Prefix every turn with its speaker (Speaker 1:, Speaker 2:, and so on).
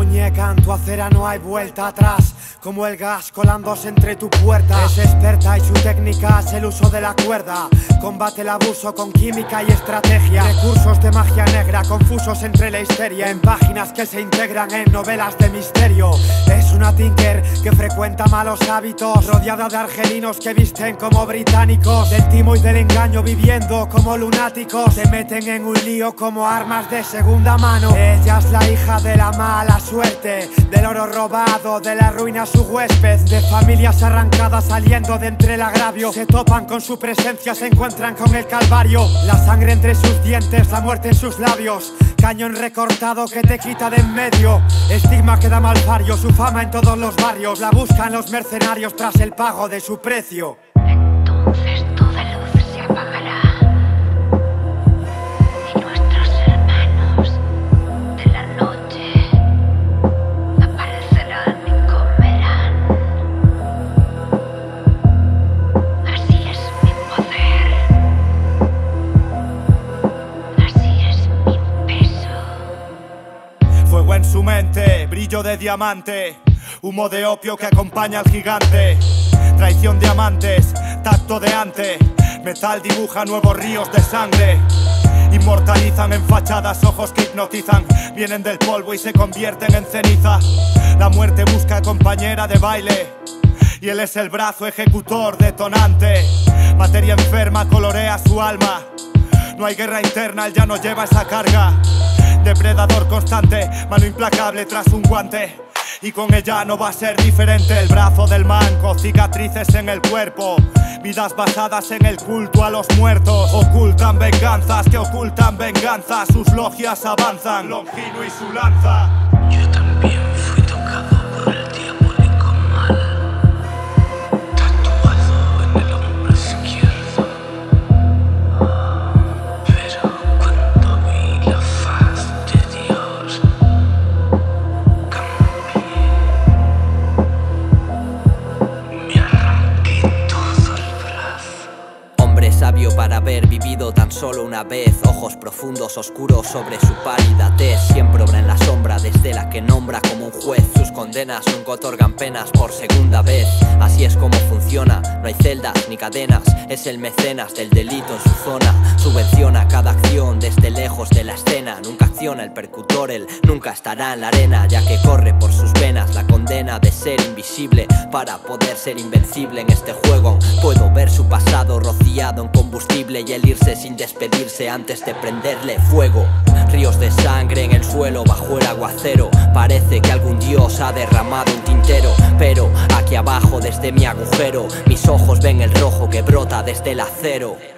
Speaker 1: muñeca, en tu acera no hay vuelta atrás. Como el gas colándose entre tu puerta. Es experta y su técnica es el uso de la cuerda. Combate el abuso con química y estrategia. Recursos de magia negra confusos entre la histeria. En páginas que se integran en novelas de misterio. Es una tinker que frecuenta malos hábitos, rodeada de argelinos que visten como británicos. Del timo y del engaño viviendo como lunáticos. Se meten en un lío como armas de segunda mano. Ella es la hija de la mala suerte, del oro robado, de la ruina su huésped. De familias arrancadas saliendo de entre el agravio. Se topan con su presencia, se encuentran con el calvario. La sangre entre sus dientes, la muerte en sus labios. Cañón recortado que te quita de en medio. Estigma que da malvario, su fama en todos los barrios. La buscan los mercenarios tras el pago de su precio.
Speaker 2: Entonces toda luz se apagará y nuestros hermanos de la noche aparecerán y comerán. Así es mi poder, así es mi peso.
Speaker 3: Fuego en su mente, brillo de diamante, humo de opio que acompaña al gigante. Traición de amantes, tacto de ante, metal dibuja nuevos ríos de sangre. Inmortalizan en fachadas ojos que hipnotizan. Vienen del polvo y se convierten en ceniza. La muerte busca compañera de baile y él es el brazo ejecutor detonante. Materia enferma colorea su alma. No hay guerra interna, él ya no lleva esa carga. Depredador constante, mano implacable tras un guante. Y con ella no va a ser diferente. El brazo del manco, cicatrices en el cuerpo. Vidas basadas en el culto a los muertos. Ocultan venganzas que ocultan venganzas. Sus logias avanzan, Longino y su lanza.
Speaker 4: Yo también fui tocado por el diabólico mal, tatuado en el hombro izquierdo. Pero cuando vi la faz de Dios, me arranqué todo el brazo.
Speaker 5: Hombre sabio para haber vivido tan solo una vez. Ojos profundos, oscuros sobre su pálida tez. Siempre obra en la sombra desde la que nombra como un juez. Sus condenas nunca otorgan penas por segunda vez. Así es como funciona, no hay celdas ni cadenas. Es el mecenas del delito en su zona. Subvenciona cada acción desde lejos de la escena. Nunca acciona el percutor, él nunca estará en la arena, ya que corre por sus venas la condena de ser invisible para poder ser invencible en este juego. Puedo ver su pasado rociado en combustible y el irse sin despedirse antes de prenderle fuego. Ríos de sangre en el suelo bajo el aguacero. Parece que algún dios ha derramado un tintero, pero aquí abajo desde mi agujero mis ojos ven el rojo que brota desde el acero.